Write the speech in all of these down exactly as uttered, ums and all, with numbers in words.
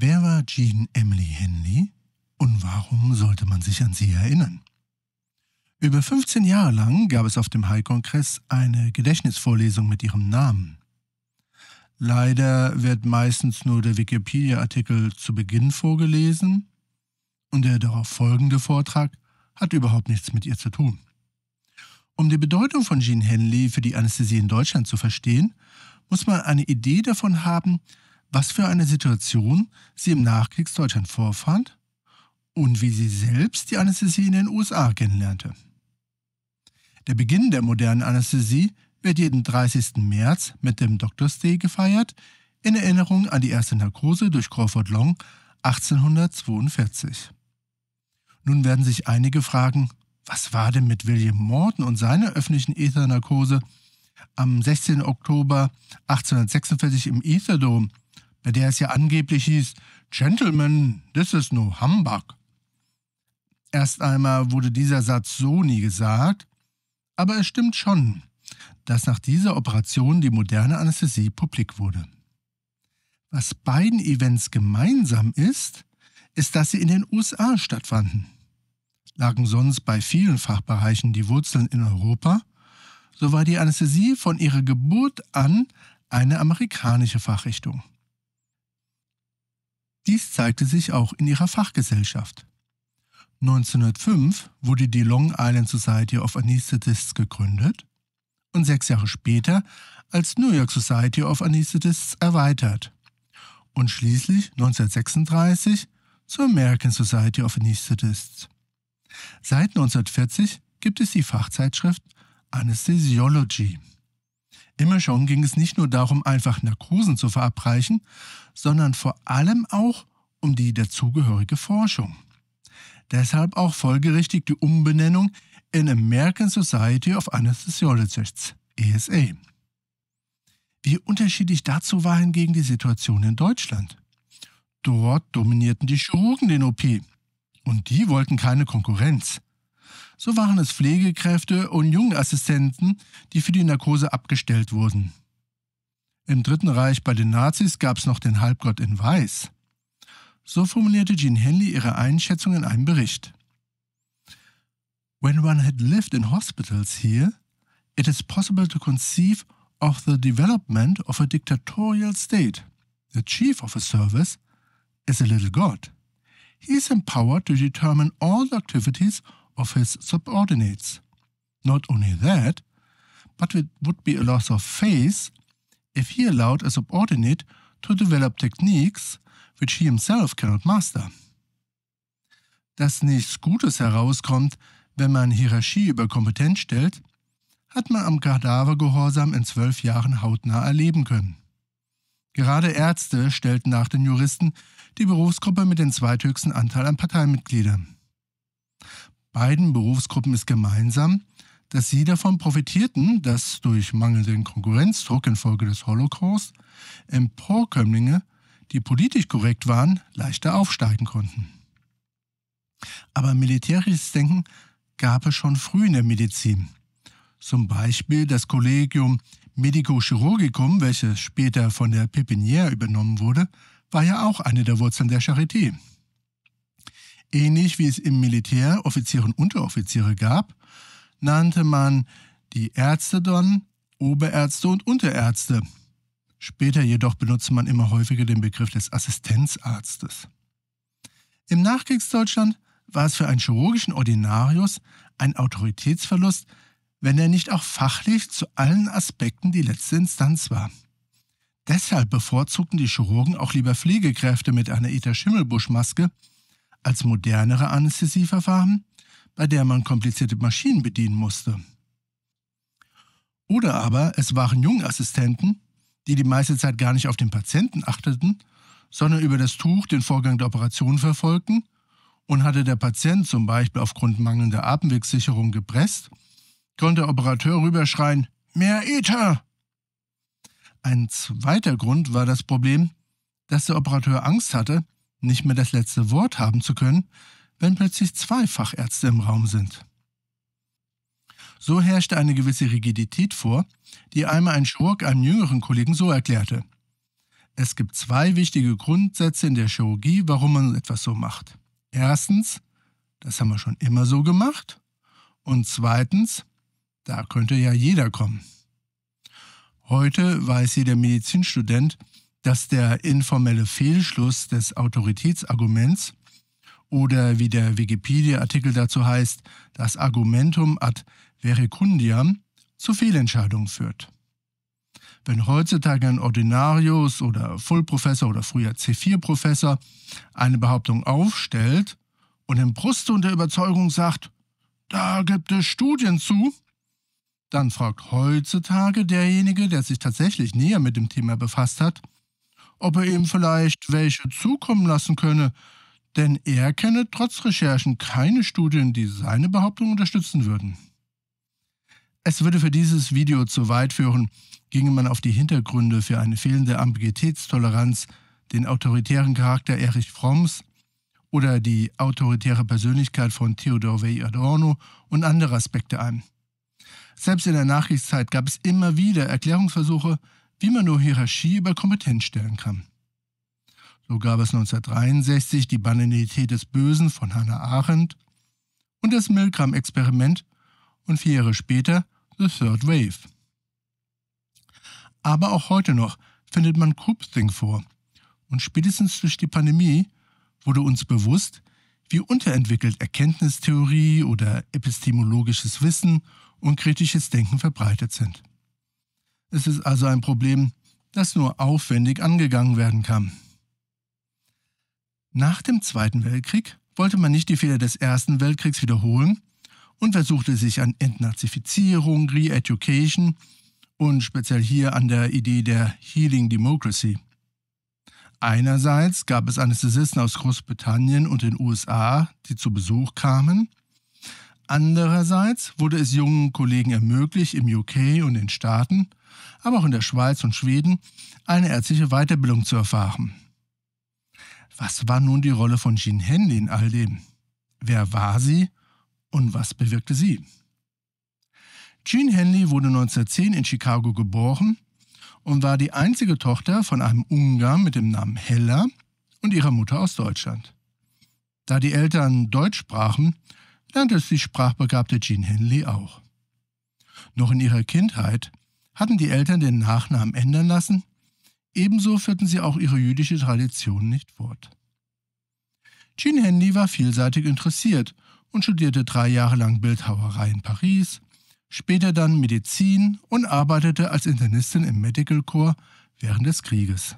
Wer war Jean Emily Henley und warum sollte man sich an sie erinnern? Über fünfzehn Jahre lang gab es auf dem High-Kongress eine Gedächtnisvorlesung mit ihrem Namen. Leider wird meistens nur der Wikipedia-Artikel zu Beginn vorgelesen und der darauf folgende Vortrag hat überhaupt nichts mit ihr zu tun. Um die Bedeutung von Jean Henley für die Anästhesie in Deutschland zu verstehen, muss man eine Idee davon haben, was für eine Situation sie im Nachkriegsdeutschland vorfand und wie sie selbst die Anästhesie in den U S A kennenlernte. Der Beginn der modernen Anästhesie wird jeden dreißigsten März mit dem Doctor's Day gefeiert, in Erinnerung an die erste Narkose durch Crawford Long achtzehnhundertzweiundvierzig. Nun werden sich einige fragen, was war denn mit William Morton und seiner öffentlichen Ethernarkose am sechzehnten Oktober achtzehnhundertsechsundvierzig im Etherdome, bei der es ja angeblich hieß, Gentlemen, this is no humbug. Erst einmal wurde dieser Satz so nie gesagt, aber es stimmt schon, dass nach dieser Operation die moderne Anästhesie publik wurde. Was beiden Events gemeinsam ist, ist, dass sie in den U S A stattfanden. Lagen sonst bei vielen Fachbereichen die Wurzeln in Europa, so war die Anästhesie von ihrer Geburt an eine amerikanische Fachrichtung. Dies zeigte sich auch in ihrer Fachgesellschaft. neunzehnhundertfünf wurde die Long Island Society of Anesthetists gegründet und sechs Jahre später als New York Society of Anesthetists erweitert und schließlich neunzehnhundertsechsunddreißig zur American Society of Anesthetists. Seit neunzehnhundertvierzig gibt es die Fachzeitschrift Anesthesiology. Immer schon ging es nicht nur darum, einfach Narkosen zu verabreichen, sondern vor allem auch um die dazugehörige Forschung. Deshalb auch folgerichtig die Umbenennung in American Society of Anesthesiologists, A S A. Wie unterschiedlich dazu war hingegen die Situation in Deutschland. Dort dominierten die Chirurgen den O P und die wollten keine Konkurrenz. So waren es Pflegekräfte und Jungenassistenten, die für die Narkose abgestellt wurden. Im Dritten Reich bei den Nazis gab es noch den Halbgott in Weiß. So formulierte Jean Henley ihre Einschätzung in einem Bericht. When one had lived in hospitals here, it is possible to conceive of the development of a dictatorial state. The chief of a service is a little god. He is empowered to determine all the activities of his subordinates. Not only that, but it would be a loss of faith if he allowed a subordinate to develop techniques which he himself cannot master. Dass nichts Gutes herauskommt, wenn man Hierarchie über Kompetenz stellt, hat man am Kadavergehorsam in zwölf Jahren hautnah erleben können. Gerade Ärzte stellten nach den Juristen die Berufsgruppe mit dem zweithöchsten Anteil an Parteimitgliedern. Beiden Berufsgruppen ist gemeinsam, dass sie davon profitierten, dass durch mangelnden Konkurrenzdruck infolge des Holocaust Emporkömmlinge, die politisch korrekt waren, leichter aufsteigen konnten. Aber militärisches Denken gab es schon früh in der Medizin. Zum Beispiel das Collegium Medico-Chirurgicum, welches später von der Pépinière übernommen wurde, war ja auch eine der Wurzeln der Charité. Ähnlich wie es im Militär Offiziere und Unteroffiziere gab, nannte man die Ärzte dann Oberärzte und Unterärzte. Später jedoch benutzte man immer häufiger den Begriff des Assistenzarztes. Im Nachkriegsdeutschland war es für einen chirurgischen Ordinarius ein Autoritätsverlust, wenn er nicht auch fachlich zu allen Aspekten die letzte Instanz war. Deshalb bevorzugten die Chirurgen auch lieber Pflegekräfte mit einer Iter-Schimmelbusch-Maske als modernere Anästhesieverfahren, bei der man komplizierte Maschinen bedienen musste. Oder aber es waren Jungassistenten, die die meiste Zeit gar nicht auf den Patienten achteten, sondern über das Tuch den Vorgang der Operation verfolgten, und hatte der Patient zum Beispiel aufgrund mangelnder Atemwegssicherung gepresst, konnte der Operateur rüberschreien, »Mehr Ether!« Ein zweiter Grund war das Problem, dass der Operateur Angst hatte, nicht mehr das letzte Wort haben zu können, wenn plötzlich zwei Fachärzte im Raum sind. So herrschte eine gewisse Rigidität vor, die einmal ein Chirurg einem jüngeren Kollegen so erklärte: Es gibt zwei wichtige Grundsätze in der Chirurgie, warum man etwas so macht. Erstens, das haben wir schon immer so gemacht. Und zweitens, da könnte ja jeder kommen. Heute weiß jeder Medizinstudent, dass der informelle Fehlschluss des Autoritätsarguments oder wie der Wikipedia-Artikel dazu heißt, das Argumentum ad verecundiam zu Fehlentscheidungen führt. Wenn heutzutage ein Ordinarius oder Fullprofessor oder früher C vier Professor eine Behauptung aufstellt und im Brustton der Überzeugung sagt, da gibt es Studien zu, dann fragt heutzutage derjenige, der sich tatsächlich näher mit dem Thema befasst hat, ob er ihm vielleicht welche zukommen lassen könne, denn er kenne trotz Recherchen keine Studien, die seine Behauptung unterstützen würden. Es würde für dieses Video zu weit führen, ginge man auf die Hintergründe für eine fehlende Ambiguitätstoleranz, den autoritären Charakter Erich Fromms oder die autoritäre Persönlichkeit von Theodor W. Adorno und andere Aspekte ein. Selbst in der Nachkriegszeit gab es immer wieder Erklärungsversuche, wie man nur Hierarchie über Kompetenz stellen kann. So gab es neunzehnhundertdreiundsechzig die Banalität des Bösen von Hannah Arendt und das Milgram-Experiment und vier Jahre später The Third Wave. Aber auch heute noch findet man Groupthink vor und spätestens durch die Pandemie wurde uns bewusst, wie unterentwickelt Erkenntnistheorie oder epistemologisches Wissen und kritisches Denken verbreitet sind. Es ist also ein Problem, das nur aufwendig angegangen werden kann. Nach dem Zweiten Weltkrieg wollte man nicht die Fehler des Ersten Weltkriegs wiederholen und versuchte sich an Entnazifizierung, Re-Education und speziell hier an der Idee der Healing Democracy. Einerseits gab es Anästhesisten aus Großbritannien und den U S A, die zu Besuch kamen. Andererseits wurde es jungen Kollegen ermöglicht, im U K und den Staaten, aber auch in der Schweiz und Schweden, eine ärztliche Weiterbildung zu erfahren. Was war nun die Rolle von Jean Henley in all dem? Wer war sie und was bewirkte sie? Jean Henley wurde neunzehnhundertzehn in Chicago geboren und war die einzige Tochter von einem Ungarn mit dem Namen Heller und ihrer Mutter aus Deutschland. Da die Eltern Deutsch sprachen, lernte es die sprachbegabte Jean Henley auch. Noch in ihrer Kindheit hatten die Eltern den Nachnamen ändern lassen, ebenso führten sie auch ihre jüdische Tradition nicht fort. Jean Henley war vielseitig interessiert und studierte drei Jahre lang Bildhauerei in Paris, später dann Medizin und arbeitete als Internistin im Medical Corps während des Krieges.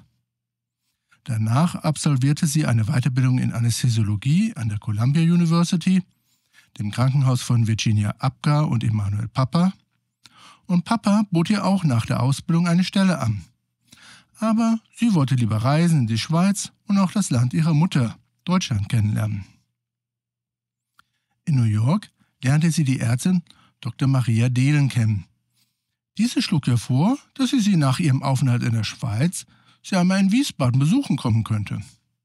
Danach absolvierte sie eine Weiterbildung in Anästhesiologie an der Columbia University, dem Krankenhaus von Virginia Apgar und Emanuel Papa, und Papa bot ihr auch nach der Ausbildung eine Stelle an. Aber sie wollte lieber reisen in die Schweiz und auch das Land ihrer Mutter, Deutschland, kennenlernen. In New York lernte sie die Ärztin Doktor Maria Dehlen kennen. Diese schlug ihr vor, dass sie sie nach ihrem Aufenthalt in der Schweiz sie einmal in Wiesbaden besuchen kommen könnte.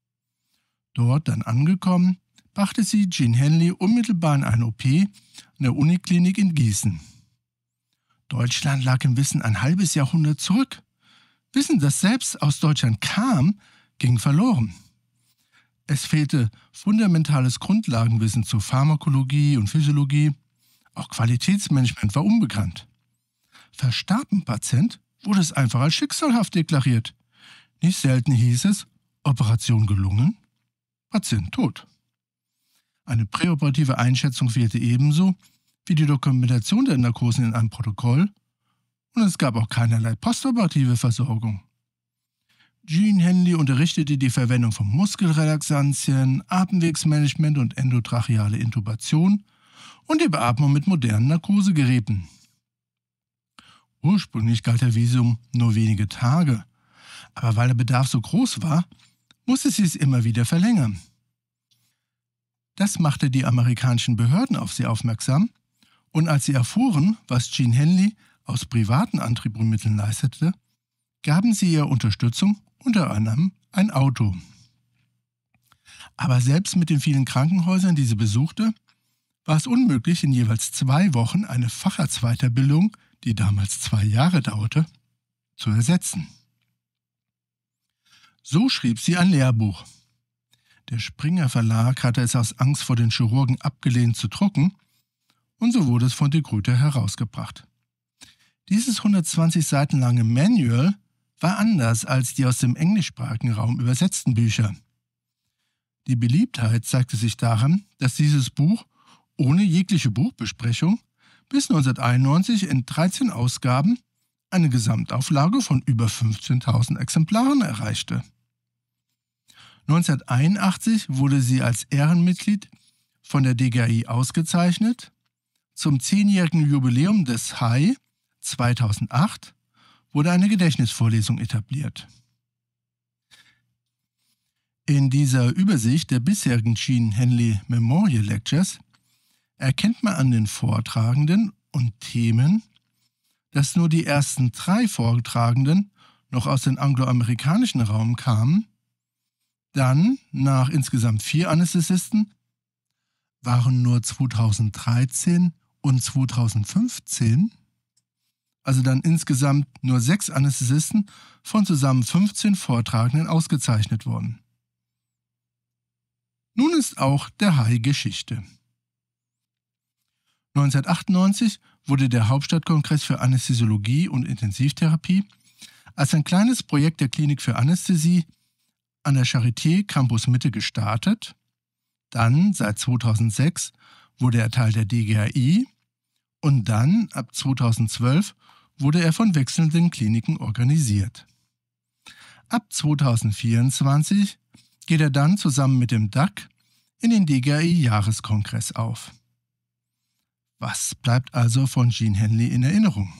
Dort dann angekommen, brachte sie Jean Henley unmittelbar in eine O P an der Uniklinik in Gießen. Deutschland lag im Wissen ein halbes Jahrhundert zurück. Wissen, das selbst aus Deutschland kam, ging verloren. Es fehlte fundamentales Grundlagenwissen zur Pharmakologie und Physiologie. Auch Qualitätsmanagement war unbekannt. Verstarb ein Patient, wurde es einfach als schicksalhaft deklariert. Nicht selten hieß es, Operation gelungen, Patient tot. Eine präoperative Einschätzung fehlte ebenso wie die Dokumentation der Narkosen in einem Protokoll und es gab auch keinerlei postoperative Versorgung. Jean Henley unterrichtete die Verwendung von Muskelrelaxantien, Atemwegsmanagement und endotracheale Intubation und die Beatmung mit modernen Narkosegeräten. Ursprünglich galt der Visum nur wenige Tage, aber weil der Bedarf so groß war, musste sie es immer wieder verlängern. Das machte die amerikanischen Behörden auf sie aufmerksam und als sie erfuhren, was Jean Henley aus privaten Antriebsmitteln leistete, gaben sie ihr Unterstützung, unter anderem ein Auto. Aber selbst mit den vielen Krankenhäusern, die sie besuchte, war es unmöglich, in jeweils zwei Wochen eine Facharztweiterbildung, die damals zwei Jahre dauerte, zu ersetzen. So schrieb sie ein Lehrbuch. Der Springer Verlag hatte es aus Angst vor den Chirurgen abgelehnt zu drucken, und so wurde es von de Gruyter herausgebracht. Dieses hundertzwanzig Seiten lange Manual war anders als die aus dem englischsprachigen Raum übersetzten Bücher. Die Beliebtheit zeigte sich daran, dass dieses Buch ohne jegliche Buchbesprechung bis neunzehnhunderteinundneunzig in dreizehn Ausgaben eine Gesamtauflage von über fünfzehntausend Exemplaren erreichte. neunzehnhunderteinundachtzig wurde sie als Ehrenmitglied von der D G A I ausgezeichnet. Zum zehnjährigen Jubiläum des H A I zweitausendacht wurde eine Gedächtnisvorlesung etabliert. In dieser Übersicht der bisherigen Jean Henley Memorial Lectures erkennt man an den Vortragenden und Themen, dass nur die ersten drei Vortragenden noch aus dem angloamerikanischen Raum kamen. Dann, nach insgesamt vier Anästhesisten, waren nur zweitausenddreizehn und zweitausendfünfzehn, also dann insgesamt nur sechs Anästhesisten von zusammen fünfzehn Vortragenden ausgezeichnet worden. Nun ist auch der H A I Geschichte. neunzehnhundertachtundneunzig wurde der Hauptstadtkongress für Anästhesiologie und Intensivtherapie als ein kleines Projekt der Klinik für Anästhesie an der Charité Campus Mitte gestartet. Dann, seit zweitausendsechs, wurde er Teil der D G A I und dann, ab zweitausendzwölf, wurde er von wechselnden Kliniken organisiert. Ab zweitausendvierundzwanzig geht er dann zusammen mit dem D A C in den D G A I-Jahreskongress auf. Was bleibt also von Jean Henley in Erinnerung?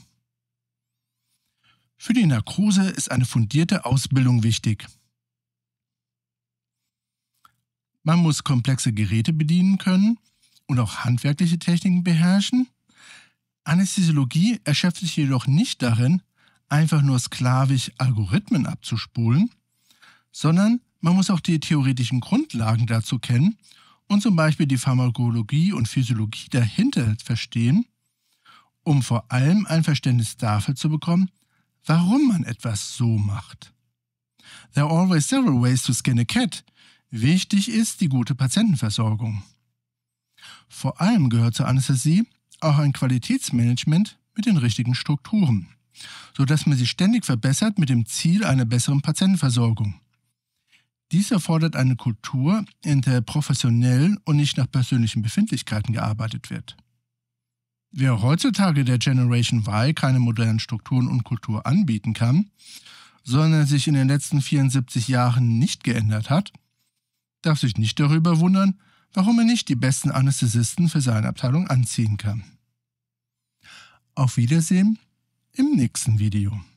Für die Narkose ist eine fundierte Ausbildung wichtig. Man muss komplexe Geräte bedienen können und auch handwerkliche Techniken beherrschen. Anästhesiologie erschöpft sich jedoch nicht darin, einfach nur sklavisch Algorithmen abzuspulen, sondern man muss auch die theoretischen Grundlagen dazu kennen und zum Beispiel die Pharmakologie und Physiologie dahinter verstehen, um vor allem ein Verständnis dafür zu bekommen, warum man etwas so macht. There are always several ways to skin a cat. Wichtig ist die gute Patientenversorgung. Vor allem gehört zur Anästhesie auch ein Qualitätsmanagement mit den richtigen Strukturen, sodass man sich ständig verbessert mit dem Ziel einer besseren Patientenversorgung. Dies erfordert eine Kultur, in der professionell und nicht nach persönlichen Befindlichkeiten gearbeitet wird. Wer heutzutage der Generation Y keine modernen Strukturen und Kultur anbieten kann, sondern sich in den letzten vierundsiebzig Jahren nicht geändert hat, darf sich nicht darüber wundern, warum er nicht die besten Anästhesisten für seine Abteilung anziehen kann. Auf Wiedersehen im nächsten Video.